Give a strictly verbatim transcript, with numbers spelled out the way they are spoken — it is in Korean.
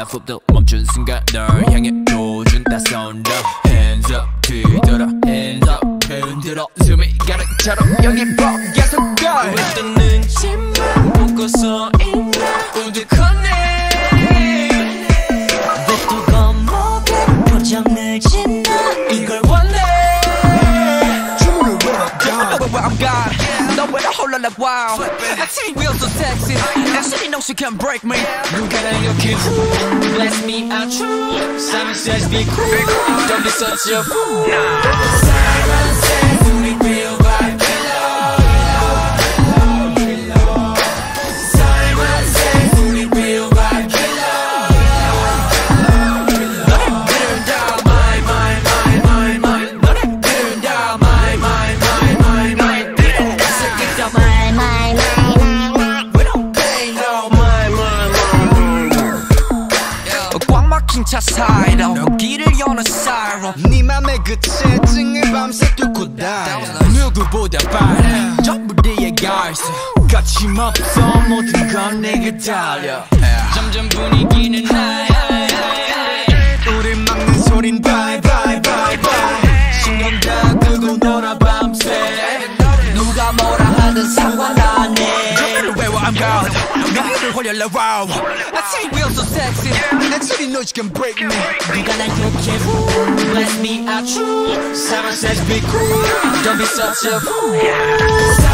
훅도 멈춘 순간 널 향해 도준 따스운 더 Hands up 뒤돌아 Hands up 흔들어 숨이 가는 처럼 여기 계속 go 왜 또 눈치만 보고서 있나 우두커네 왜 또 겁먹게 표정 늦은 나 이걸 원해 주문을 외웠다 Where I'm gone 너왜 나 홀라 like wow I take real so sexy And she knows she can break me 누가 날 이렇게 Bless me out true Simon says be cool Don't be such a fool Simon says do we feel like pillow Simon says do we feel like pillow 너를 그린다 my my my my my 너를 그린다 my my my my my 그린다 my my my my We don't pay no my my my 꽉 막힌 차 사이로 여기를 여는 사이로 네 맘의 그 채증을 밤새 뚫고 다녀 누구보다 빠른 전부 네가 있어 거침없어 모든 건 내게 달려 점점 분위기는 high high high high 우릴 막는 소린 bye bye bye bye 신경 다 끄고 놀아 밤새 누가 뭐라 하든 상관 안 해 전부를 외워 I'm God 나를 홀려라 wow I take real so sexy And she knows she can break me 누가 날 그렇게 Bless me out true Simon says be cool Don't be such a fool